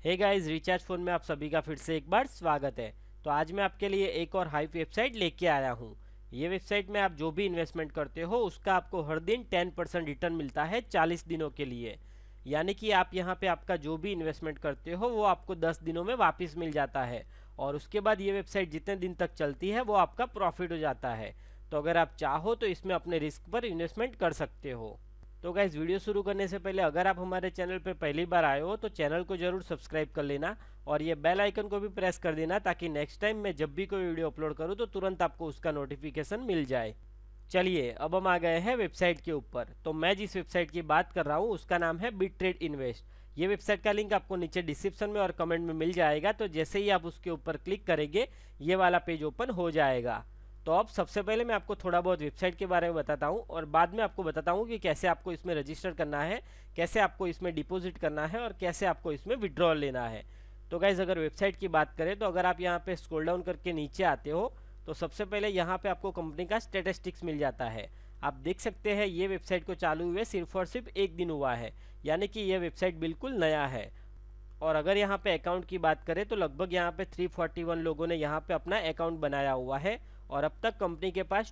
Hey guys, recharge phone में आप सभी का फिर से एक बार स्वागत है। तो आज मैं आपके लिए एक और हाइप वेबसाइट लेके आया हूँ। ये वेबसाइट में आप जो भी इन्वेस्टमेंट करते हो उसका आपको हर दिन 10% रिटर्न मिलता है 40 दिनों के लिए। यानी कि आप यहाँ पे आपका जो भी इन्वेस्टमेंट करते हो वो आपको 10 दिनों में वापस मिल जाता है। और उसके बाद ये वेबसाइट जितने दिन तक चलती है वो आपका प्रॉफिट हो जाता है। तो अगर आप चाहो तो इसमें अपने रिस्क पर इन्वेस्टमेंट कर सकते हो। तो गाइस, वीडियो शुरू करने से पहले अगर आप हमारे चैनल पर पहली बार आए हो तो चैनल को जरूर सब्सक्राइब कर लेना और ये बेल आइकन को भी प्रेस कर देना ताकि नेक्स्ट टाइम मैं जब भी कोई वीडियो अपलोड करूँ तो तुरंत आपको उसका नोटिफिकेशन मिल जाए। चलिए अब हम आ गए हैं वेबसाइट के ऊपर। तो मैं जिस वेबसाइट की बात कर रहा हूँ उसका नाम है बिटट्रेडिन्वेस्ट। ये वेबसाइट का लिंक आपको नीचे डिस्क्रिप्शन में और कमेंट में मिल जाएगा। तो जैसे ही आप उसके ऊपर क्लिक करेंगे ये वाला पेज ओपन हो जाएगा। तो अब सबसे पहले मैं आपको थोड़ा बहुत वेबसाइट के बारे में बताता हूँ और बाद में आपको बताता हूँ कि कैसे आपको इसमें रजिस्टर करना है, कैसे आपको इसमें डिपॉजिट करना है और कैसे आपको इसमें विड्रॉल लेना है। तो गाइज, अगर वेबसाइट की बात करें तो अगर आप यहाँ पे स्क्रॉल डाउन करके नीचे आते हो तो सबसे पहले यहाँ पे आपको कंपनी का स्टैटिस्टिक्स मिल जाता है। आप देख सकते हैं ये वेबसाइट को चालू हुए सिर्फ और सिर्फ एक दिन हुआ है, यानी कि ये वेबसाइट बिल्कुल नया है। और अगर यहाँ पे अकाउंट की बात करें तो लगभग यहाँ पे 341 लोगों ने यहाँ पे अपना अकाउंट बनाया हुआ है और अब तक कंपनी के पास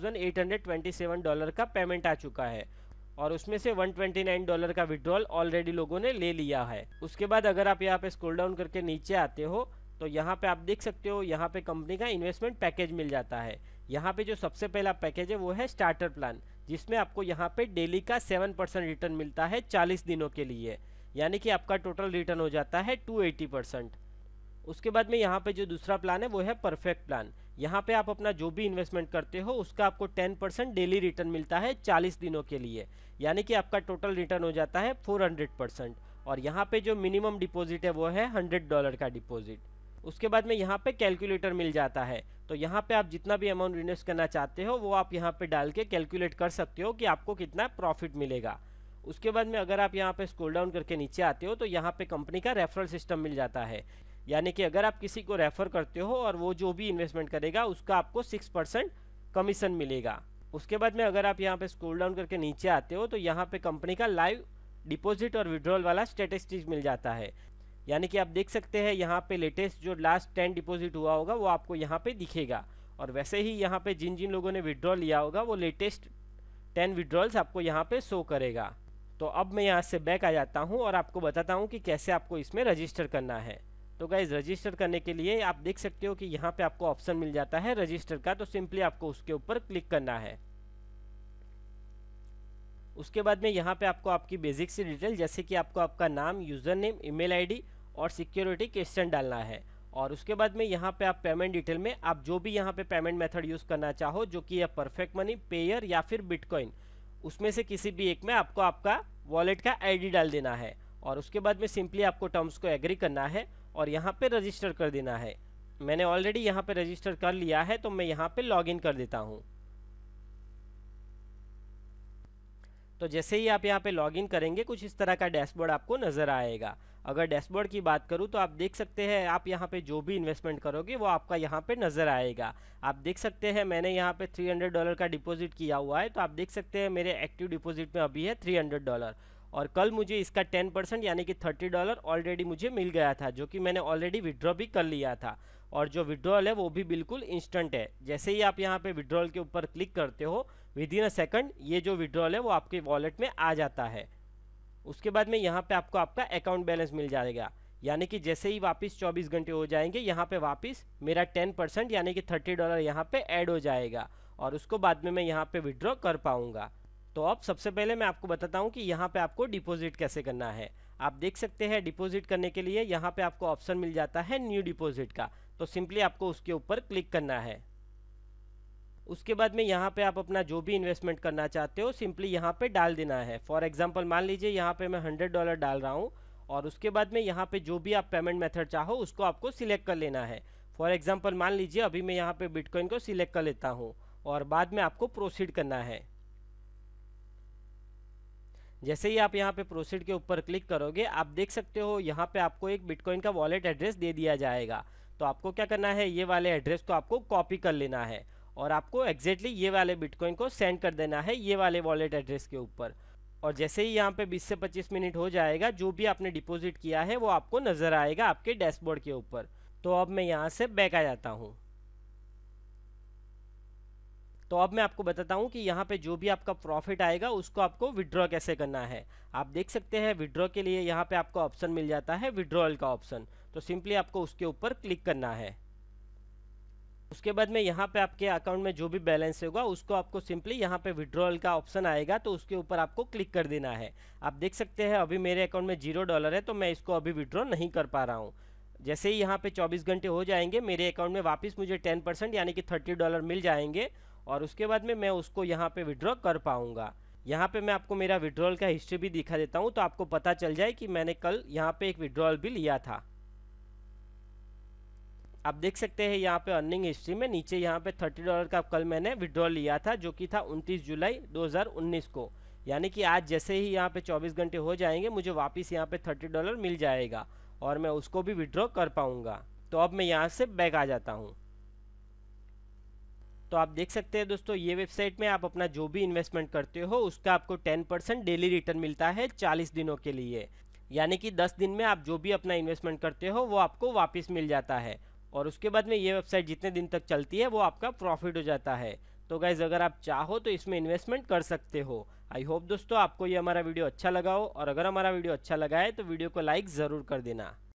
$2827 का पेमेंट आ चुका है और उसमें से $129 का विड्रॉल ऑलरेडी लोगों ने ले लिया है। उसके बाद अगर आप यहाँ पे स्क्रॉल डाउन करके नीचे आते हो तो यहाँ पे आप देख सकते हो यहाँ पे कंपनी का इन्वेस्टमेंट पैकेज मिल जाता है। यहाँ पे जो सबसे पहला पैकेज है वो है स्टार्टर प्लान, जिसमें आपको यहाँ पे डेली का 7% रिटर्न मिलता है 40 दिनों के लिए, यानी कि आपका टोटल रिटर्न हो जाता है 280%। उसके बाद में यहाँ पे जो दूसरा प्लान है वो है परफेक्ट प्लान। यहाँ पे आप अपना जो भी इन्वेस्टमेंट करते हो उसका आपको 10% डेली रिटर्न मिलता है 40 दिनों के लिए, यानी कि आपका टोटल रिटर्न हो जाता है 400%। और यहाँ पे जो मिनिमम डिपॉजिट है वो है $100 का डिपॉजिट। उसके बाद में यहाँ पे कैलकुलेटर मिल जाता है। तो यहाँ पे आप जितना भी अमाउंट इन्वेस्ट करना चाहते हो वो आप यहाँ पे डाल के कैलकुलेट कर सकते हो कि आपको कितना प्रॉफिट मिलेगा। उसके बाद में अगर आप यहाँ पे स्क्रॉल डाउन करके नीचे आते हो तो यहाँ पे कंपनी का रेफरल सिस्टम मिल जाता है, यानी कि अगर आप किसी को रेफर करते हो और वो जो भी इन्वेस्टमेंट करेगा उसका आपको 6% कमीशन मिलेगा। उसके बाद में अगर आप यहाँ पे स्क्रॉल डाउन करके नीचे आते हो तो यहाँ पे कंपनी का लाइव डिपॉजिट और विड्रॉल वाला स्टैटिस्टिक्स मिल जाता है, यानी कि आप देख सकते हैं यहाँ पे लेटेस्ट जो लास्ट 10 डिपॉजिट हुआ होगा वो आपको यहाँ पे दिखेगा। और वैसे ही यहाँ पे जिन जिन लोगों ने विड्रॉल लिया होगा वो लेटेस्ट 10 विड्रॉल्स आपको यहाँ पे शो करेगा। तो अब मैं यहाँ से बैक आ जाता हूँ और आपको बताता हूँ कि कैसे आपको इसमें रजिस्टर करना है। तो गाइज, रजिस्टर करने के लिए आप देख सकते हो कि यहाँ पे आपको ऑप्शन मिल जाता है रजिस्टर का, तो सिंपली आपको उसके ऊपर क्लिक करना है। उसके बाद में यहाँ पे आपको आपकी बेसिक सी डिटेल जैसे कि आपको आपका नाम, यूज़र नेम, ईमेल आईडी और सिक्योरिटी क्वेश्चन डालना है। और उसके बाद में यहाँ पे आप पेमेंट डिटेल में आप जो भी यहाँ पे पेमेंट मेथड यूज़ करना चाहो, जो कि है परफेक्ट मनी, पेयर या फिर बिटकॉइन, उसमें से किसी भी एक में आपको आपका वॉलेट का आईडी डाल देना है। और उसके बाद में सिंपली आपको टर्म्स को एग्री करना है और यहाँ पे रजिस्टर कर देना है। मैंने ऑलरेडी यहाँ पे रजिस्टर कर लिया है तो मैं यहाँ पे लॉगिन कर देता हूँ। तो जैसे ही आप यहाँ पे लॉगिन करेंगे कुछ इस तरह का डैशबोर्ड आपको नज़र आएगा। अगर डैशबोर्ड की बात करूँ तो आप देख सकते हैं आप यहाँ पे जो भी इन्वेस्टमेंट करोगे वो आपका यहाँ पे नज़र आएगा। आप देख सकते हैं मैंने यहाँ पे $300 का डिपॉजिट किया हुआ है, तो आप देख सकते हैं मेरे एक्टिव डिपॉजिट में अभी है $300 और कल मुझे इसका 10% यानी कि $30 ऑलरेडी मुझे मिल गया था, जो कि मैंने ऑलरेडी विड्रॉ भी कर लिया था। और जो विड्रॉल है वो भी बिल्कुल इंस्टेंट है। जैसे ही आप यहाँ पे विड्रॉल के ऊपर क्लिक करते हो विद इन अ सेकंड ये जो विड्रॉल है वो आपके वॉलेट में आ जाता है। उसके बाद में यहाँ पे आपको आपका अकाउंट बैलेंस मिल जाएगा, यानी कि जैसे ही वापस 24 घंटे हो जाएंगे यहाँ पे वापस मेरा 10% यानी कि $30 यहाँ पे ऐड हो जाएगा और उसको बाद में मैं यहाँ पे विड्रॉ कर पाऊँगा। तो अब सबसे पहले मैं आपको बताता हूँ कि यहाँ पे आपको डिपॉजिट कैसे करना है। आप देख सकते हैं डिपॉजिट करने के लिए यहाँ पे आपको ऑप्शन मिल जाता है न्यू डिपॉजिट का, तो सिंपली आपको उसके ऊपर क्लिक करना है। उसके बाद में यहाँ पे आप अपना जो भी इन्वेस्टमेंट करना चाहते हो सिंपली यहाँ पे डाल देना है। फॉर एग्जांपल मान लीजिए यहाँ पे मैं $100 डाल रहा हूँ और उसके बाद में यहाँ पे जो भी आप पेमेंट मेथड चाहो उसको आपको सिलेक्ट कर लेना है। फॉर एग्जांपल मान लीजिए अभी मैं यहाँ पे बिटकॉइन को सिलेक्ट कर लेता हूँ और बाद में आपको प्रोसीड करना है। जैसे ही आप यहाँ पे प्रोसीड के ऊपर क्लिक करोगे आप देख सकते हो यहाँ पे आपको एक बिटकॉइन का वॉलेट एड्रेस दे दिया जाएगा। तो आपको क्या करना है, ये वाले एड्रेस को आपको कॉपी कर लेना है और आपको एग्जैक्टली ये वाले बिटकॉइन को सेंड कर देना है ये वाले वॉलेट एड्रेस के ऊपर। और जैसे ही यहाँ पे 20 से 25 मिनट हो जाएगा, जो भी आपने डिपॉजिट किया है वो आपको नज़र आएगा आपके डैशबोर्ड के ऊपर। तो अब मैं यहाँ से बैक आ जाता हूँ। तो अब मैं आपको बताता हूँ कि यहाँ पे जो भी आपका प्रॉफिट आएगा उसको आपको विड्रॉ कैसे करना है। आप देख सकते हैं विड्रॉ के लिए यहाँ पे आपको ऑप्शन मिल जाता है विड्रॉल का ऑप्शन। तो सिंपली आपको उसके ऊपर क्लिक करना है। उसके बाद में यहाँ पे आपके अकाउंट में जो भी बैलेंस होगा उसको आपको सिंपली यहाँ पे विड्रॉल का ऑप्शन आएगा, तो उसके ऊपर आपको क्लिक कर देना है। आप देख सकते हैं अभी मेरे अकाउंट में $0 है, तो मैं इसको अभी विड्रॉ नहीं कर पा रहा हूँ। जैसे ही यहाँ पे 24 घंटे हो जाएंगे मेरे अकाउंट में वापस मुझे 10% यानी कि $30 मिल जाएंगे, और उसके बाद में मैं उसको यहाँ पे विड्रॉ कर पाऊँगा। यहाँ पे मैं आपको मेरा विड्रॉल का हिस्ट्री भी दिखा देता हूँ, तो आपको पता चल जाए कि मैंने कल यहाँ पे एक विड्रॉल भी लिया था। आप देख सकते हैं यहाँ पे अर्निंग हिस्ट्री में नीचे यहाँ पे $30 का कल मैंने विड्रॉल लिया था, जो कि था 29 जुलाई 2019 को। यानी कि आज जैसे ही यहाँ पे 24 घंटे हो जाएंगे मुझे वापस यहाँ पे $30 मिल जाएगा और मैं उसको भी विड्रॉ कर पाऊँगा। तो अब मैं यहाँ से बैक आ जाता हूँ। तो आप देख सकते हैं दोस्तों, ये वेबसाइट में आप अपना जो भी इन्वेस्टमेंट करते हो उसका आपको 10% डेली रिटर्न मिलता है 40 दिनों के लिए। यानी कि 10 दिन में आप जो भी अपना इन्वेस्टमेंट करते हो वो आपको वापस मिल जाता है, और उसके बाद में ये वेबसाइट जितने दिन तक चलती है वो आपका प्रॉफिट हो जाता है। तो गाइज अगर आप चाहो तो इसमें इन्वेस्टमेंट कर सकते हो। आई होप दोस्तों आपको ये हमारा वीडियो अच्छा लगा हो, और अगर हमारा वीडियो अच्छा लगा है तो वीडियो को लाइक ज़रूर कर देना।